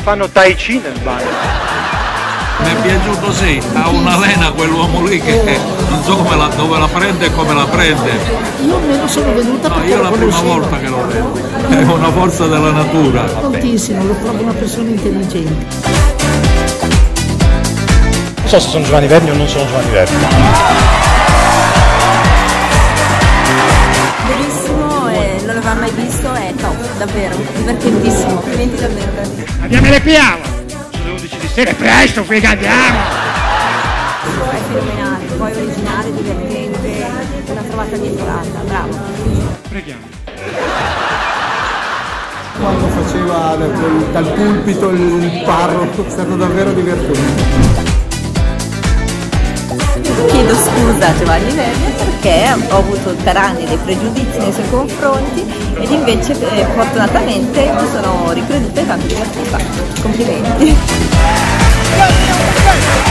fanno tai chi nel bagno. Mi è piaciuto, sì, ha una lena quell'uomo lì che non so dove la prende e come la prende. Io me lo sono venuta perché io è la prima volta che lo vedo, è una forza della natura. Moltissimo, lo trovo una persona intelligente. Non so se sono Giovanni Verni o non sono Giovanni Verni. Bellissimo, non l'avevamo mai visto, è top, davvero, divertentissimo, complimenti davvero. Andiamo alle piave! Sono 11 di sera, è presto, figa, andiamo! È fenomenale, poi originale, divertente, una trovata dietolata, bravo. Preghiamo. Quando faceva dal pulpito il parroco, è stato davvero divertente. Chiedo scusa a Giovanni Verni perché ho avuto per anni dei pregiudizi nei suoi confronti ed invece fortunatamente mi sono ricreduta e tanto divertita. Complimenti!